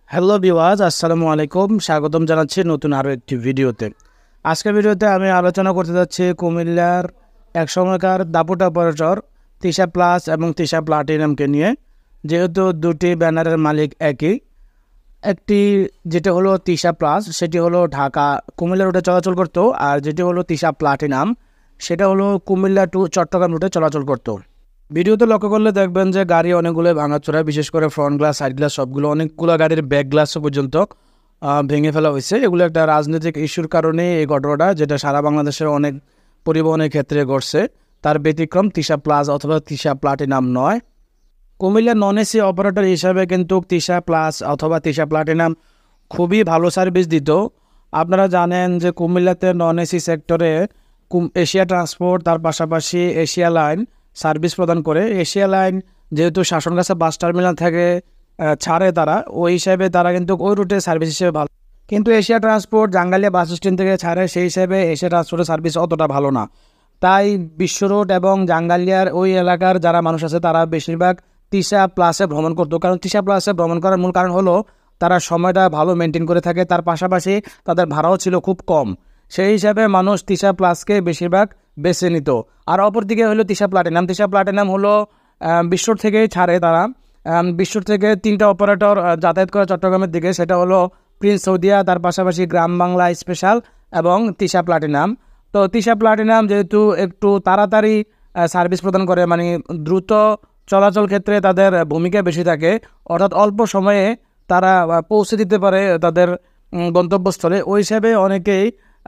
Hello viewers, আসসালামু আলাইকুম। স্বাগতম জানাচ্ছি নতুন আরও একটি ভিডিওতে। আজকের ভিডিওতে আমি আলোচনা করতে যাচ্ছি কুমিল্লার এক সময়কার দাপুট অপারেটর তিশা প্লাস এবং তিশা প্লাটিনামকে নিয়ে। যেহেতু দুটি ব্যানারের মালিক একই, একটি যেটি হলো তিশা প্লাস সেটি হলো ঢাকা কুমিল্লা রুটে চলাচল করতো, আর যেটি হলো তিশা প্লাটিনাম সেটা হলো কুমিল্লা টু চট্টগ্রাম রুটে চলাচল করতো। ভিডিওতে লক্ষ্য করলে দেখবেন যে গাড়ি অনেকগুলো ভাঙাচোরা, বিশেষ করে ফ্রন্ট গ্লাস, সাইড গ্লাস সবগুলো, অনেকগুলো গাড়ির ব্যাক গ্লাসও পর্যন্ত ভেঙে ফেলা হয়েছে। এগুলো একটা রাজনৈতিক ইস্যুর কারণে এই ঘটনাটা, যেটা সারা বাংলাদেশের অনেক পরিবহনের ক্ষেত্রে ঘটছে। তার ব্যতিক্রম তিশা প্লাস অথবা তিশা প্লাটিনাম নয়। কুমিল্লা নন এসি অপারেটর হিসাবে কিন্তু তিশা প্লাস অথবা তিশা প্লাটিনাম খুবই ভালো সার্ভিস দিত। আপনারা জানেন যে কুমিল্লাতে নন এসি সেক্টরে এশিয়া ট্রান্সপোর্ট, তার পাশাপাশি এশিয়া লাইন সার্ভিস প্রদান করে। এশিয়া লাইন যেহেতু শাসনগাছা বাস টার্মিনাল থেকে ছাড়ে, তারা ওই হিসাবে তারা কিন্তু ওই রুটে সার্ভিস হিসেবে ভালো, কিন্তু Asia transport Jangalia bus stand থেকে ছাড়ে, সেই হিসাবে এশিয়া ট্রান্সপোর্টের সার্ভিস অতটা ভালো না। তাই বিশ্ব রোড এবং জাঙ্গালিয়ার ওই এলাকার যারা মানুষ আছে তারা বেশিরভাগ তিশা প্লাসে ভ্রমণ করতো। কারণ তিশা প্লাসে ভ্রমণ করার মূল কারণ হলো তারা সময়টা ভালো মেনটেন করে থাকে, তার পাশাপাশি তাদের ভাড়াও ছিল খুব কম। সেই হিসাবে মানুষ তিশা প্লাসকে বেশিরভাগ বেছে নিত। আর অপরদিকে হলো তিশা প্লাটিনাম। তিশা প্লাটিনাম হলো বিশ্বর থেকেই ছাড়ে তারা। বিশ্বর থেকে 3টা অপারেটর যাতায়াত করে চট্টগ্রামের দিকে, সেটা হলো প্রিন্স সৌদিয়া, তার পাশাপাশি গ্রাম বাংলা স্পেশাল এবং তিশা প্লাটিনাম। তো তিশা প্লাটিনাম যেহেতু একটু তাড়াতাড়ি সার্ভিস প্রদান করে, মানে দ্রুত চলাচল ক্ষেত্রে তাদের ভূমিকা বেশি থাকে, অর্থাৎ অল্প সময়ে তারা পৌঁছে দিতে পারে তাদের গন্তব্যস্থলে। ওই হিসাবে অনেকেই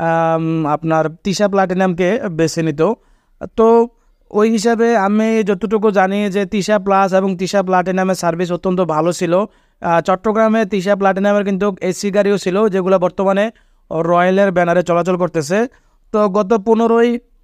আপনার তিশা প্লাটিনামকে বেছে নিত। তো ওই হিসাবে আমি যতটুকু জানি যে তিশা প্লাস এবং তিশা প্লাটিনামের সার্ভিস অত্যন্ত ভালো ছিল। চট্টগ্রামে তিশা প্লাটিনামের কিন্তু এসি গাড়িও ছিল, যেগুলো বর্তমানে রয়্যালের ব্যানারে চলাচল করতেছে। তো গত 15ই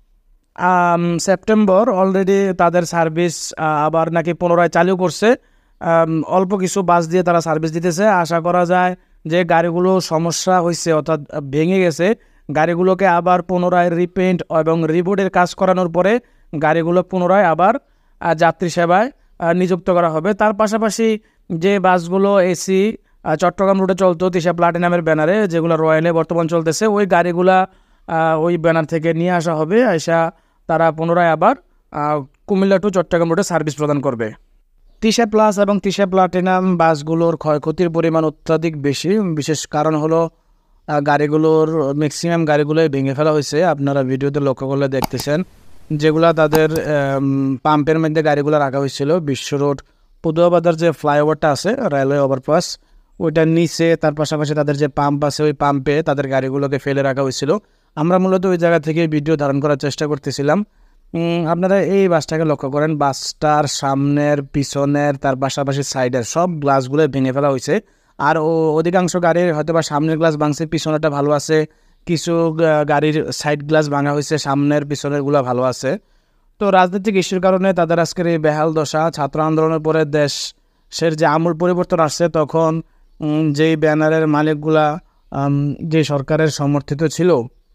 সেপ্টেম্বর অলরেডি তাদের সার্ভিস আবার নাকি পুনরায় চালু করছে। অল্প কিছু বাস দিয়ে তারা সার্ভিস দিতেছে। আশা করা যায় যে গাড়িগুলো সমস্যা হয়েছে অর্থাৎ ভেঙে গেছে, গাড়িগুলোকে আবার পুনরায় রিপেন্ট এবং রিবোর্ডের কাজ করানোর পরে গাড়িগুলো পুনরায় আবার যাত্রী সেবায় নিযুক্ত করা হবে। তার পাশাপাশি যে বাসগুলো এসি চট্টগ্রাম রুটে চলতো তিশা প্লাটিনামের ব্যানারে, যেগুলো রয়্যালে বর্তমান চলতেছে, ওই গাড়িগুলা ওই ব্যানার থেকে নিয়ে আসা হবে। এসা তারা পুনরায় আবার কুমিল্লা টু চট্টগ্রাম রুটে সার্ভিস প্রদান করবে। তিশা প্লাস এবং তিশা প্লাটিনাম বাসগুলোর ক্ষয়ক্ষতির পরিমাণ অত্যাধিক বেশি। বিশেষ কারণ হলো গাড়িগুলোর ম্যাক্সিমাম গাড়িগুলোই ভেঙে ফেলা হয়েছে। আপনারা ভিডিওতে লক্ষ্য করলে দেখতেছেন যেগুলা তাদের পাম্পের মধ্যে গাড়িগুলো রাখা হয়েছিল। বিশ্ব রোড পদুয়াবাজার যে ফ্লাইওভারটা আছে, রেলওয়ে ওভারপাস, ওইটার নিচে, তার পাশাপাশি তাদের যে পাম্প আছে ওই পাম্পে তাদের গাড়িগুলোকে ফেলে রাখা হয়েছিল। আমরা মূলত ওই জায়গা থেকে ভিডিও ধারণ করার চেষ্টা করতেছিলাম। আপনারা এই বাসটাকে লক্ষ্য করেন, বাসটার সামনের, পিছনের, তার পাশাপাশি সাইডের সব গ্লাসগুলো ভেঙে ফেলা হয়েছে। আর অধিকাংশ গাড়ির হয়তো বা সামনের গ্লাস ভাঙছে, পিছনেরটা ভালো আছে। কিছু গাড়ির সাইড গ্লাস ভাঙা হয়েছে, সামনের পিছনেরগুলো ভালো আছে। তো রাজনৈতিক ইস্যুর কারণে তাদের আজকের এই বেহাল দশা। ছাত্র আন্দোলনের পরে দেশের যে আমূল পরিবর্তন আসছে, তখন যেই ব্যানারের মালিকগুলা যে সরকারের সমর্থিত ছিল,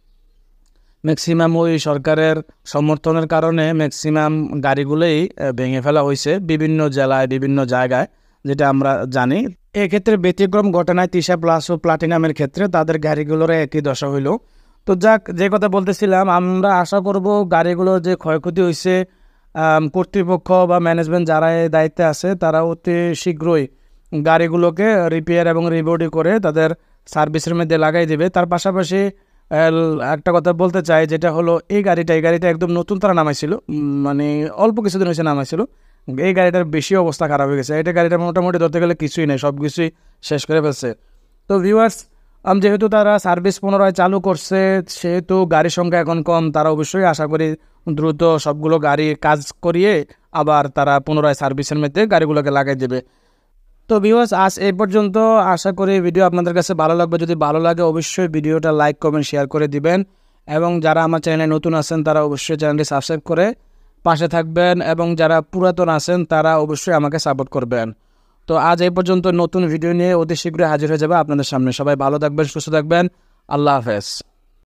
ম্যাক্সিমাম ওই সরকারের সমর্থনের কারণে ম্যাক্সিমাম গাড়িগুলোই ভেঙে ফেলা হয়েছে বিভিন্ন জেলায়, বিভিন্ন জায়গায়, যেটা আমরা জানি। এক্ষেত্রে ব্যতিক্রম ঘটনায় তিশা প্লাস ও প্লাটিনামের ক্ষেত্রে তাদের গাড়িগুলোর একই দশা হইল। তো যাক, যে কথা বলতেছিলাম, আমরা আশা করব গাড়িগুলোর যে ক্ষয়ক্ষতি হয়েছে, কর্তৃপক্ষ বা ম্যানেজমেন্ট যারা এই দায়িত্বে আছে তারা অতি শীঘ্রই গাড়িগুলোকে রিপেয়ার এবং রিবডি করে তাদের সার্ভিসের মধ্যে লাগাই দেবে। তার পাশাপাশি একটা কথা বলতে চাই, যেটা হলো এই গাড়িটা একদম নতুন তারা নামাইছিল, মানে অল্প কিছুদিন হয়েছে নামাইছিল। এই গাড়িটার বেশি অবস্থা খারাপ হয়ে গেছে। গাড়িটা মোটামুটি ধরতে গেলে কিছুই নেই, সব কিছুই শেষ করে ফেলছে। তো ভিউয়ার্স, যেহেতু তারা সার্ভিস পুনরায় চালু করছে, সেহেতু গাড়ির সংখ্যা এখন কম, তারা অবশ্যই আশা করি দ্রুত সবগুলো গাড়ি কাজ করিয়ে আবার তারা পুনরায় সার্ভিসের মধ্যে গাড়িগুলোকে লাগাই দেবে। তো ভিউয়ার্স, আজ এই পর্যন্ত। আশা করি ভিডিও আপনাদের কাছে ভালো লাগবে। যদি ভালো লাগে অবশ্যই ভিডিওটা লাইক, কমেন্ট, শেয়ার করে দিবেন। এবং যারা আমার চ্যানেলে নতুন আছেন তারা অবশ্যই চ্যানেলটি সাবস্ক্রাইব করে পাশে থাকবেন, এবং যারা পুরাতন আছেন তারা অবশ্যই আমাকে সাপোর্ট করবেন। তো আজ এই পর্যন্ত। নতুন ভিডিও নিয়ে অতি শীঘ্রই হাজির হয়ে যাবে আপনাদের সামনে। সবাই ভালো থাকবেন, সুস্থ থাকবেন। আল্লাহ হাফেজ।